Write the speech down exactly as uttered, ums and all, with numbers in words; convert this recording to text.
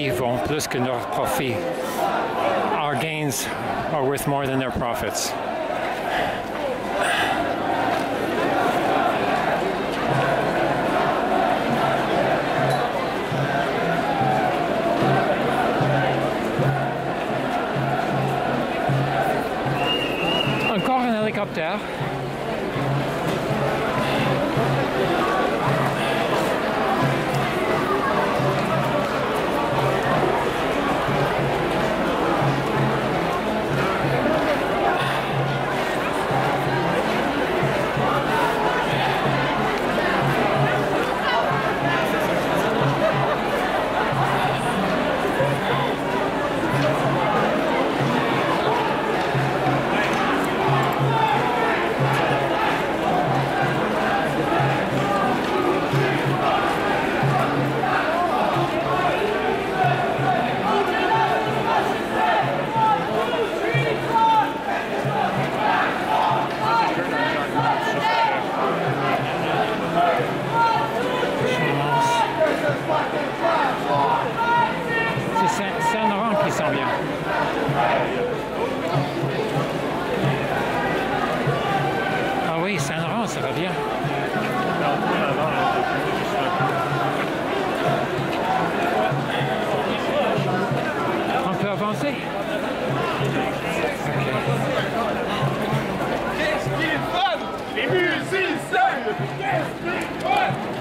profits vont plus que leurs profits. Our gains are worth more than their profits. Encore un hélicoptère. C'est Saint-Laurent qui s'en vient. Ah oui, Saint-Laurent, ça va bien. On peut avancer? Okay. Qu'est-ce qu'il est fun! Les musiciens! Qu'est-ce qu'il est fun!